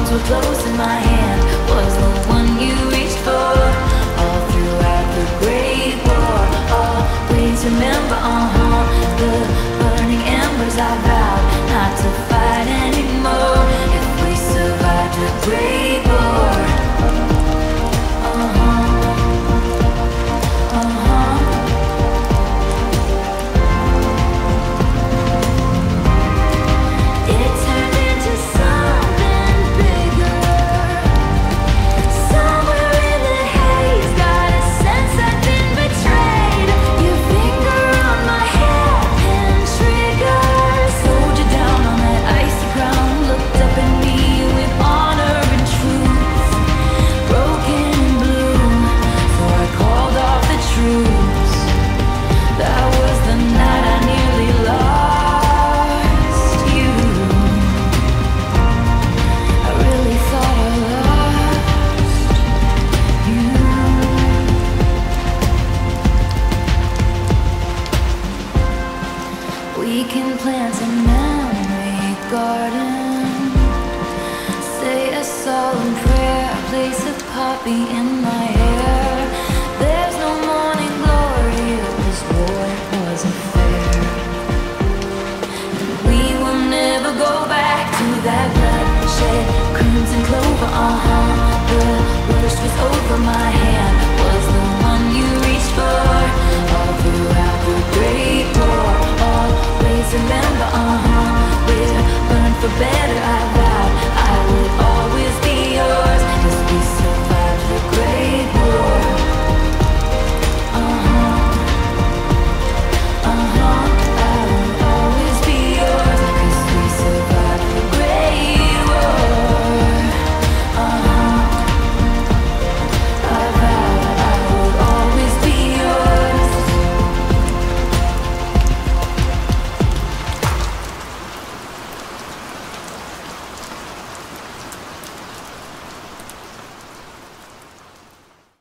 arms were close and my hand was the one you reached for. All throughout the Great War, always remember, the burning embers. I vowed not to fight anymore if we survived the Great War. We can plant a memory garden, say a solemn prayer, place a poppy in my hair. There's no morning glory of this war, it wasn't fair. And we will never go back to that bloodshed, crimson clover, The worst was over, my hand was the one you reached for. All throughout the Great War, always remember, we're burned for better.